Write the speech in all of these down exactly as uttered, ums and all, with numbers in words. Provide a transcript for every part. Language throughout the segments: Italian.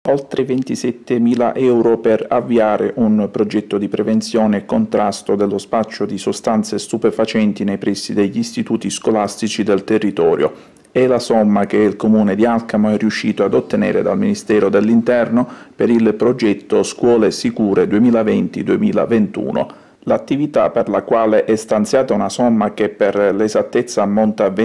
oltre ventisettemila euro per avviare un progetto di prevenzione e contrasto dello spaccio di sostanze stupefacenti nei pressi degli istituti scolastici del territorio. È la somma che il Comune di Alcamo è riuscito ad ottenere dal Ministero dell'Interno per il progetto Scuole Sicure duemilaventi duemilaventuno. L'attività, per la quale è stanziata una somma che per l'esattezza ammonta a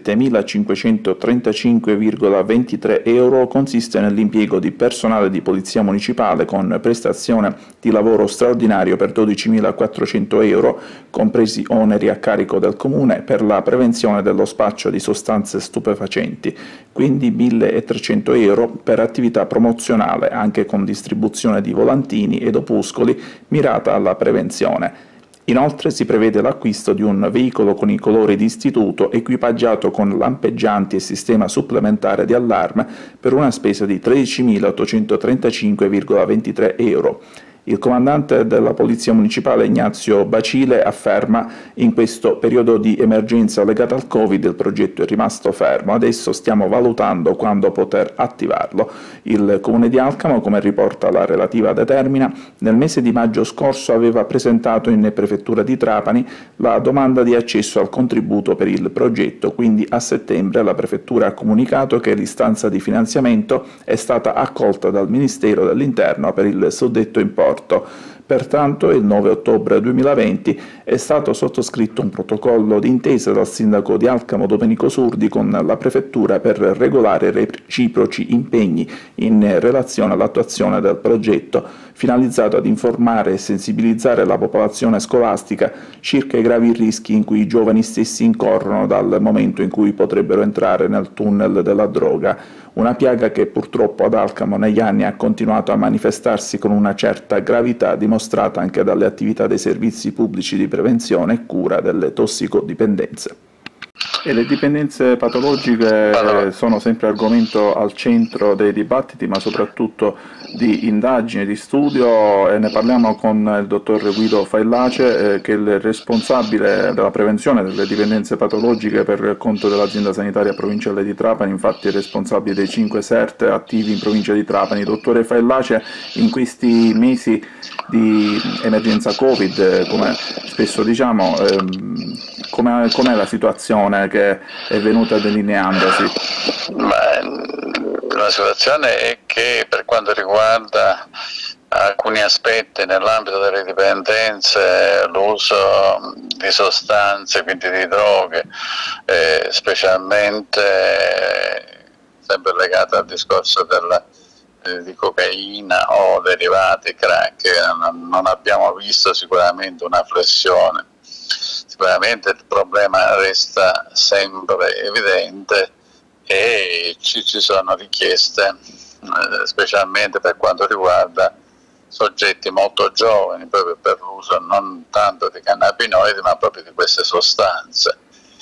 ventisettemilacinquecentotrentacinque virgola ventitré euro, consiste nell'impiego di personale di Polizia Municipale con prestazione di lavoro straordinario per dodicimilaquattrocento euro, compresi oneri a carico del Comune, per la prevenzione dello spaccio di sostanze stupefacenti, quindi milletrecento euro per attività promozionale, anche con distribuzione di volantini ed opuscoli mirata alla prevenzione. Inoltre si prevede l'acquisto di un veicolo con i colori di istituto equipaggiato con lampeggianti e sistema supplementare di allarme per una spesa di tredicimilaottocentotrentacinque virgola ventitré euro. Il comandante della Polizia Municipale Ignazio Bacile afferma: in questo periodo di emergenza legata al Covid il progetto è rimasto fermo, adesso stiamo valutando quando poter attivarlo. Il Comune di Alcamo, come riporta la relativa determina, nel mese di maggio scorso aveva presentato in Prefettura di Trapani la domanda di accesso al contributo per il progetto, quindi a settembre la Prefettura ha comunicato che l'istanza di finanziamento è stata accolta dal Ministero dell'Interno per il suddetto importo. Pertanto il nove ottobre duemilaventi è stato sottoscritto un protocollo d'intesa dal sindaco di Alcamo Domenico Surdi con la Prefettura per regolare reciproci impegni in relazione all'attuazione del progetto, finalizzato ad informare e sensibilizzare la popolazione scolastica circa i gravi rischi in cui i giovani stessi incorrono dal momento in cui potrebbero entrare nel tunnel della droga, una piaga che purtroppo ad Alcamo negli anni ha continuato a manifestarsi con una certa gravità dimostrata anche dalle attività dei servizi pubblici di prevenzione e cura delle tossicodipendenze. E le dipendenze patologiche sono sempre argomento al centro dei dibattiti, ma soprattutto di indagini, di studio, e ne parliamo con il dottor Guido Faillace, eh, che è il responsabile della prevenzione delle dipendenze patologiche per conto dell'azienda sanitaria provinciale di Trapani, infatti è responsabile dei cinque S E R T attivi in provincia di Trapani. Dottore Faillace, in questi mesi di emergenza Covid, come spesso diciamo, ehm, com'è, com'è la situazione che è venuta delineandosi? Ma, la situazione è che per quanto riguarda alcuni aspetti nell'ambito delle dipendenze, l'uso di sostanze, quindi di droghe, eh, specialmente eh, sempre legato al discorso della, eh, di cocaina o derivati crack, non, non abbiamo visto sicuramente una flessione. Sicuramente il problema resta sempre evidente e ci, ci sono richieste, eh, specialmente per quanto riguarda soggetti molto giovani, proprio per l'uso non tanto di cannabinoidi ma proprio di queste sostanze.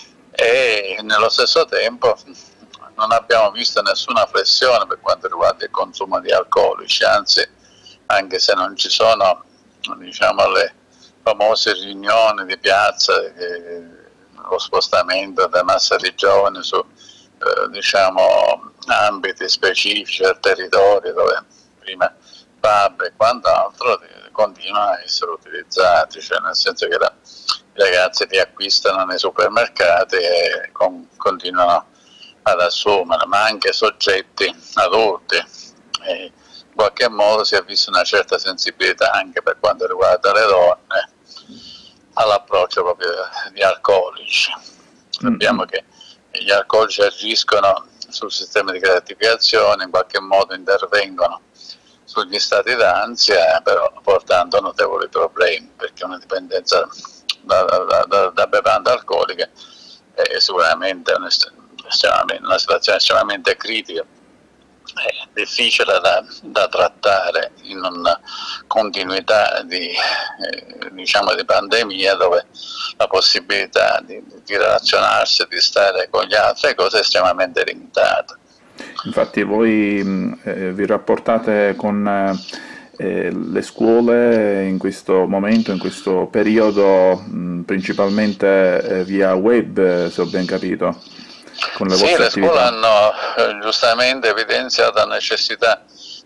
E nello stesso tempo non abbiamo visto nessuna flessione per quanto riguarda il consumo di alcolici, anzi, anche se non ci sono, diciamo, le famose riunioni di piazza, eh, lo spostamento da massa di giovani su eh, diciamo, ambiti specifici del territorio dove prima pub e quant'altro eh, continuano a essere utilizzati, cioè nel senso che la, i ragazzi li acquistano nei supermercati e con, continuano ad assumere, ma anche soggetti adulti. E in qualche modo si è vista una certa sensibilità anche per quanto riguarda le donne all'approccio proprio di alcolici. Sappiamo che gli alcolici agiscono sul sistema di gratificazione, in qualche modo intervengono sugli stati d'ansia, però portando notevoli problemi, perché una dipendenza da, da, da, da bevande alcoliche è sicuramente una, una situazione estremamente critica, è difficile da, da trattare in una continuità di, eh, diciamo di pandemia, dove la possibilità di, di relazionarsi, di stare con gli altri, è cosa estremamente limitata. Infatti voi eh, vi rapportate con eh, le scuole in questo momento, in questo periodo, mh, principalmente eh, via web, se ho ben capito? Con le sì, le attività. scuole hanno eh, giustamente evidenziato la necessità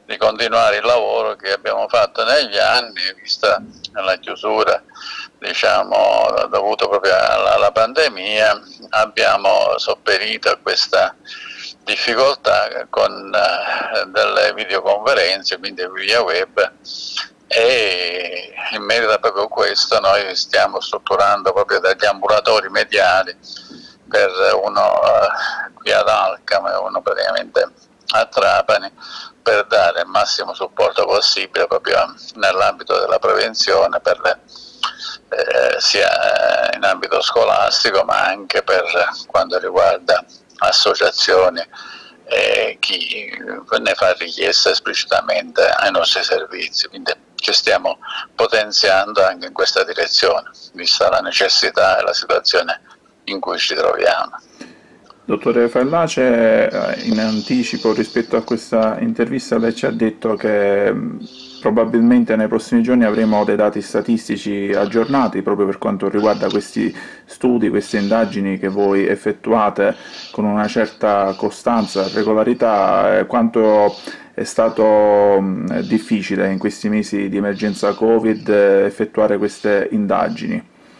di continuare il lavoro che abbiamo fatto negli anni, vista la chiusura, diciamo, dovuto proprio alla, alla pandemia. Abbiamo sopperito a questa difficoltà con uh, delle videoconferenze, quindi via web, e in merito a proprio questo noi stiamo strutturando proprio degli ambulatori mediali, per uno uh, qui ad Alcamo e uno praticamente a Trapani, per dare il massimo supporto possibile proprio nell'ambito della prevenzione, per le, eh, sia in ambito scolastico ma anche per quanto riguarda associazioni e chi ne fa richiesta esplicitamente ai nostri servizi. Quindi ci stiamo potenziando anche in questa direzione, vista la necessità e la situazione in cui ci troviamo. Dottore Fallace, in anticipo rispetto a questa intervista lei ci ha detto che probabilmente nei prossimi giorni avremo dei dati statistici aggiornati proprio per quanto riguarda questi studi, queste indagini che voi effettuate con una certa costanza, regolarità. Quanto è stato difficile in questi mesi di emergenza Covid effettuare queste indagini?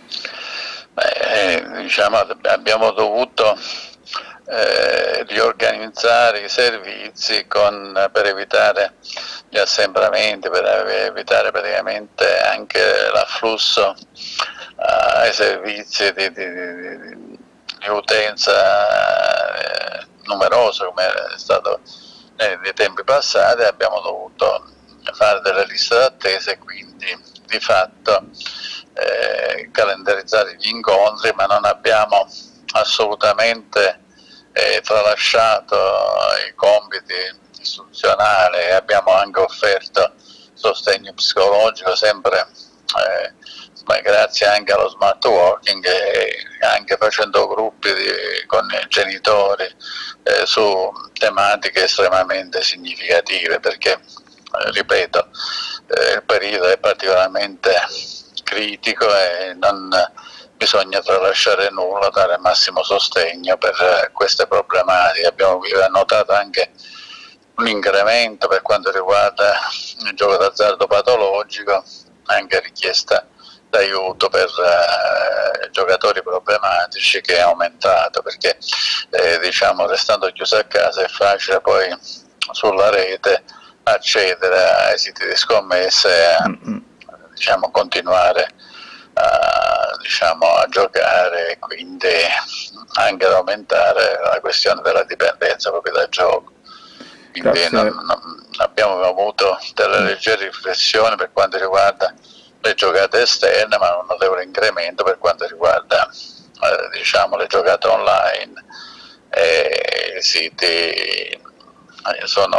Beh, diciamo, abbiamo dovuto Eh, riorganizzare i servizi con, per evitare gli assembramenti, per evitare praticamente anche l'afflusso uh, ai servizi di, di, di, di utenza eh, numeroso come è stato nei, nei tempi passati. Abbiamo dovuto fare delle liste d'attesa e quindi di fatto eh, calendarizzare gli incontri, ma non abbiamo assolutamente Eh, tralasciato i compiti istituzionali e abbiamo anche offerto sostegno psicologico, sempre eh, grazie anche allo smart working e anche facendo gruppi di, con i genitori eh, su tematiche estremamente significative, perché eh, ripeto, eh, il periodo è particolarmente critico e non bisogna tralasciare nulla, dare massimo sostegno per queste problematiche. Abbiamo notato anche un incremento per quanto riguarda il gioco d'azzardo patologico, anche richiesta d'aiuto per eh, giocatori problematici, che è aumentato, perché eh, diciamo, restando chiuso a casa è facile poi sulla rete accedere ai siti di scommesse e diciamo, continuare a, diciamo, a giocare e quindi anche ad aumentare la questione della dipendenza proprio dal gioco. Quindi non, non, abbiamo avuto delle leggere riflessioni per quanto riguarda le giocate esterne, ma un notevole incremento per quanto riguarda eh, diciamo, le giocate online, e i siti sono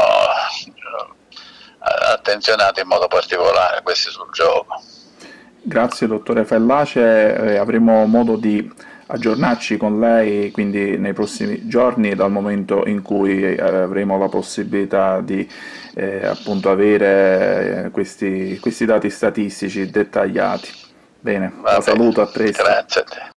attenzionati in modo particolare, questi sul gioco. Grazie dottore Fallace, eh, avremo modo di aggiornarci con lei quindi nei prossimi giorni, dal momento in cui eh, avremo la possibilità di eh, appunto avere questi, questi dati statistici dettagliati. Bene, la saluto, a presto. Grazie a te.